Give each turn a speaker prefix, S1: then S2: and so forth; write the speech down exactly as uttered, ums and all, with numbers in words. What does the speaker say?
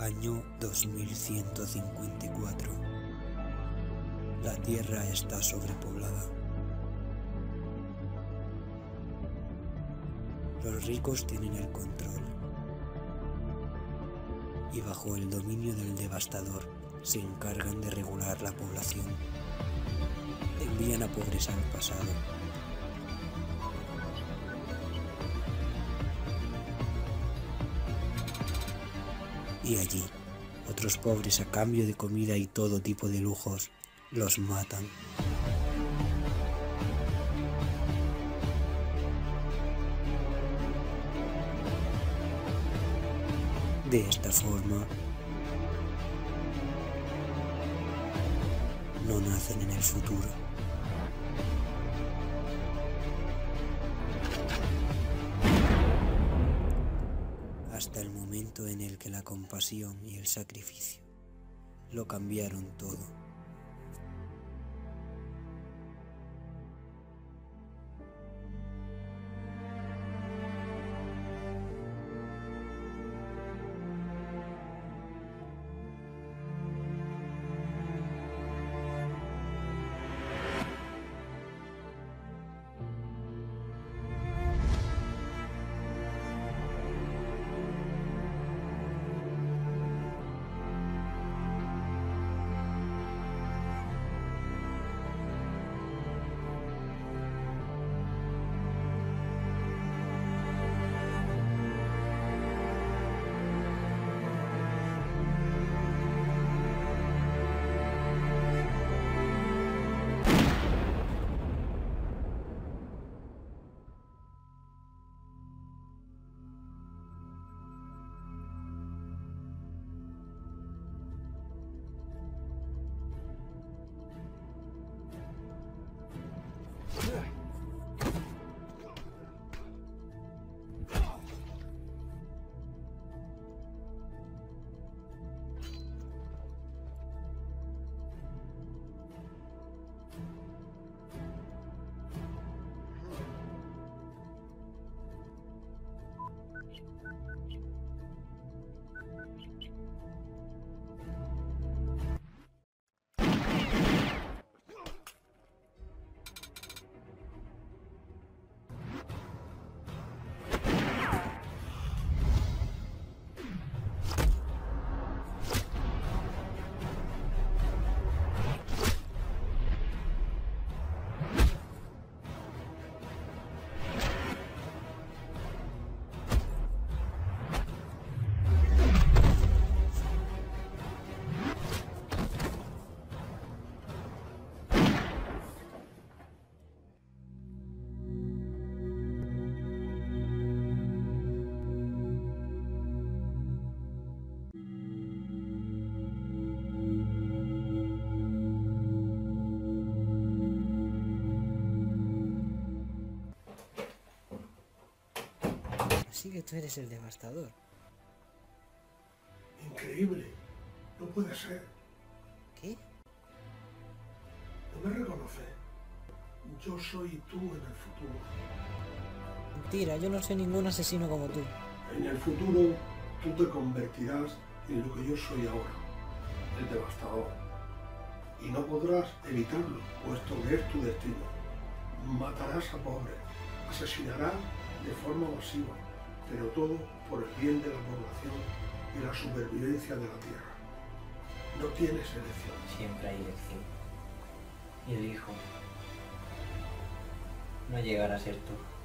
S1: Año dos mil ciento cincuenta y cuatro. La Tierra está sobrepoblada. Los ricos tienen el control. Y bajo el dominio del devastador se encargan de regular la población. Envían a pobres al pasado. Y allí, otros pobres a cambio de comida y todo tipo de lujos, los matan. De esta forma, no nacen en el futuro. Hasta el momento en el que la compasión y el sacrificio lo cambiaron todo. Así que tú eres el devastador.
S2: Increíble. No puede ser.
S1: ¿Qué?
S2: ¿No me reconoces? Yo soy tú en el futuro.
S1: Mentira, yo no soy ningún asesino como tú.
S2: En el futuro, tú te convertirás en lo que yo soy ahora, el devastador. Y no podrás evitarlo, puesto que es tu destino. Matarás a pobres, asesinarás de forma masiva, pero todo por el bien de la población y la supervivencia de la Tierra. No tienes elección.
S3: Siempre hay elección. Y elijo no llegar a ser tú.